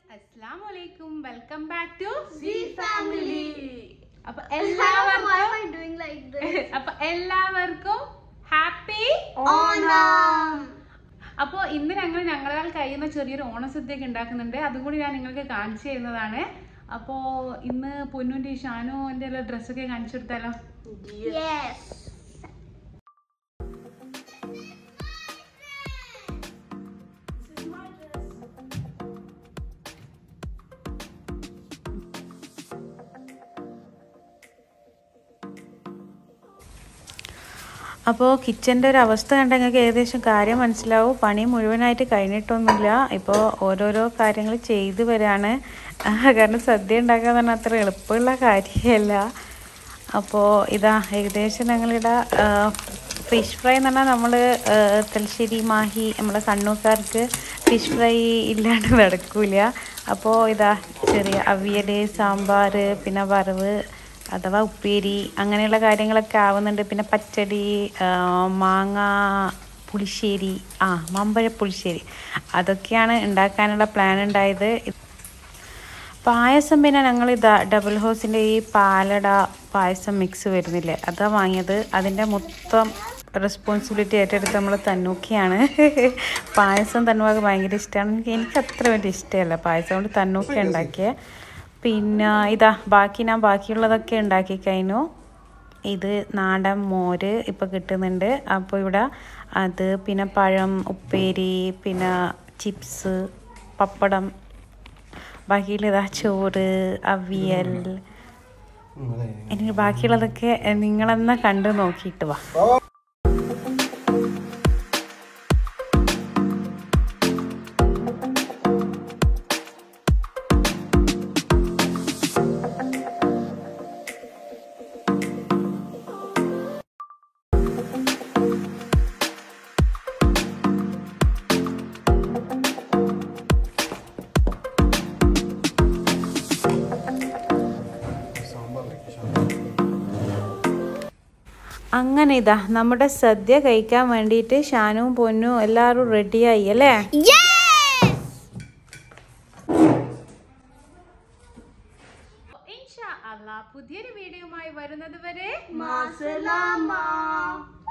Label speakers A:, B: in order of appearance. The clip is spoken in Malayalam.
A: Assalamu alaikum. Welcome back to
B: Z Family.
A: Appo
B: Why am I doing like this?
A: appo ellavarkum happy
B: Onam.
A: അപ്പോൾ ഇന്ന് ഞങ്ങളാൽ കഴിയുന്ന ചെറിയൊരു ഓണസദ്യയൊക്കെ ഉണ്ടാക്കുന്നുണ്ട്. അതും കൂടി ഞാൻ നിങ്ങൾക്ക് കാണിച്ചു തരുന്നതാണ്. അപ്പോൾ ഇന്ന് പൊന്നുൻ്റെ ഷാനുവിൻ്റെ എല്ലാം ഡ്രസ്സൊക്കെ കാണിച്ചു കൊടുത്താലോ?
B: Yes.
C: അപ്പോൾ കിച്ചൻ്റെ ഒരു അവസ്ഥ കണ്ടാൽ നിങ്ങൾക്ക് ഏകദേശം കാര്യം മനസ്സിലാവും. പണി മുഴുവനായിട്ട് കഴിഞ്ഞിട്ടൊന്നുമില്ല. ഇപ്പോൾ ഓരോരോ കാര്യങ്ങൾ ചെയ്തു വരാണ്. കാരണം സദ്യ ഉണ്ടാക്കാൻ പറഞ്ഞാൽ അത്ര എളുപ്പമുള്ള കാര്യമല്ല. അപ്പോൾ ഇതാ ഏകദേശം ഞങ്ങളിവിടെ ഫിഷ് ഫ്രൈ എന്ന് പറഞ്ഞാൽ നമ്മൾ തലശ്ശേരി മാഹി നമ്മളെ കണ്ണൂർക്കാർക്ക് ഫിഷ് ഫ്രൈ ഇല്ലാണ്ട് നടക്കില്ല. അപ്പോൾ ഇതാ ചെറിയ അവിയൽ, സാമ്പാർ, പിന്നെ വറവ് അഥവാ ഉപ്പേരി അങ്ങനെയുള്ള കാര്യങ്ങളൊക്കെ ആവുന്നുണ്ട്. പിന്നെ പച്ചടി, മാങ്ങ പുളിശ്ശേരി, മാമ്പഴ പുളിശ്ശേരി അതൊക്കെയാണ് ഉണ്ടാക്കാനുള്ള പ്ലാൻ ഉണ്ടായത്. പായസം പിന്നെ ഞങ്ങളിതാ ഡബിൾ ഹൗസിൻ്റെ ഈ പാലട പായസം മിക്സ് വരുന്നില്ലേ, അതാ വാങ്ങിയത്. അതിൻ്റെ മൊത്തം റെസ്പോൺസിബിലിറ്റി ഏറ്റെടുത്ത് നമ്മൾ തന്നൂക്കിയാണ്. പായസം തന്നുവാക്ക് ഭയങ്കര ഇഷ്ടമാണ്. എനിക്ക് അത്ര വലിയ ഇഷ്ടമല്ല പായസം, കൊണ്ട് തന്നൂക്കി ഉണ്ടാക്കിയത്. പിന്നെ ഇതാ ഞാൻ ബാക്കിയുള്ളതൊക്കെ ഉണ്ടാക്കി കഴിഞ്ഞു. ഇത് നാടൻ മോര് ഇപ്പോൾ കിട്ടുന്നുണ്ട്. അപ്പോൾ ഇവിടെ അത്, പിന്നെ പഴം, ഉപ്പേരി, പിന്നെ ചിപ്സ്, പപ്പടം, ബാക്കിയുള്ള ഇതാ ചോറ്, അവിയൽ. എനിക്ക് ബാക്കിയുള്ളതൊക്കെ നിങ്ങളെന്നാ കണ്ടു നോക്കിയിട്ട് വാ. അങ്ങനെ ഇതാ നമ്മുടെ സദ്യ കഴിക്കാൻ വേണ്ടിയിട്ട് ഷാനുവും പൊന്നും എല്ലാവരും റെഡിയായി അല്ലേ?
A: ഇൻഷാ അല്ലാഹ് പുതിയൊരു വീഡിയോയുമായി വരുന്നത് വരെ
B: Masalama.